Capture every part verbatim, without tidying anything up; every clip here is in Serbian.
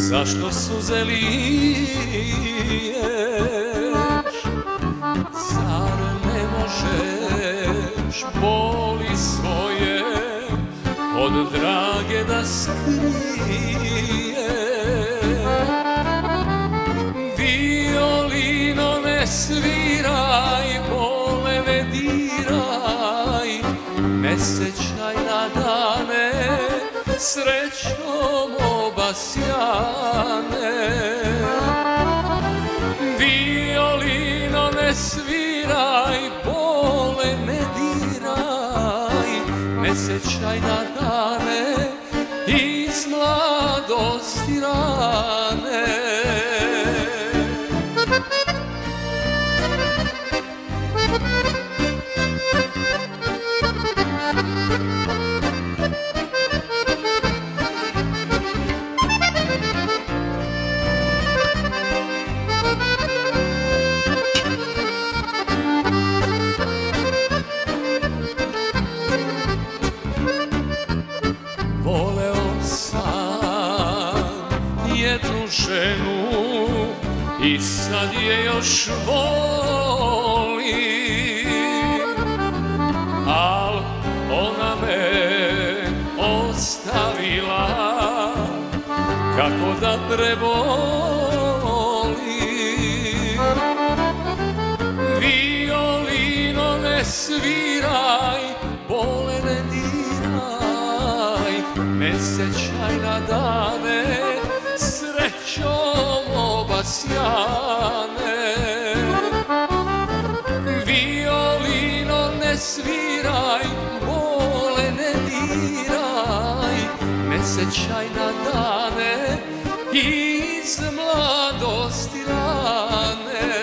Zašto suze liješ? Zar ne možeš boli svoje od drage da skriješ? Violino ne sviraj, bole ne diraj, ne sećaj na dane srećom obasjane. Violino ne sviraj, bole ne diraj, ne sećaj na dane iz mladosti rane. Voleo sam jednu ženu i sad je još volim, al ona me ostavila, kako da prebolim. Violino ne sviraj, bole ne diraj, ne sećaj na dane srećom obasjane. Violino ne sviraj, bole ne diraj, ne sećaj na dane iz mladosti rane.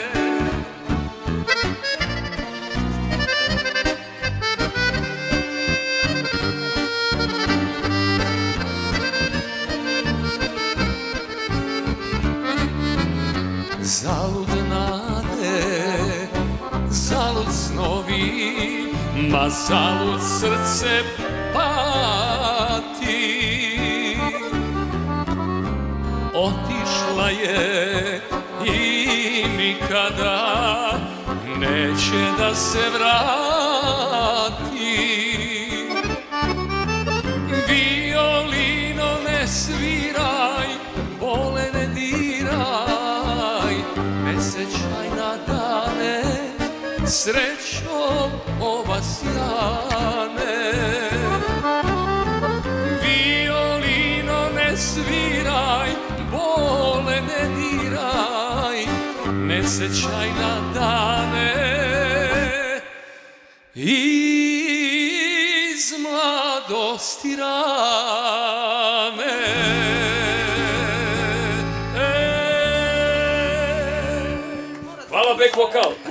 Zalud nade, zalud snovi, ma zalud srce pati. Otišla je i nikada neće da se vrati. Violino ne sviraj, bole ne diraj, ne sećaj na dane srećom obasjane. Violino ne sviraj, bole ne diraj, ne sećaj na dane iz mladosti rane. Hvala, back vokal.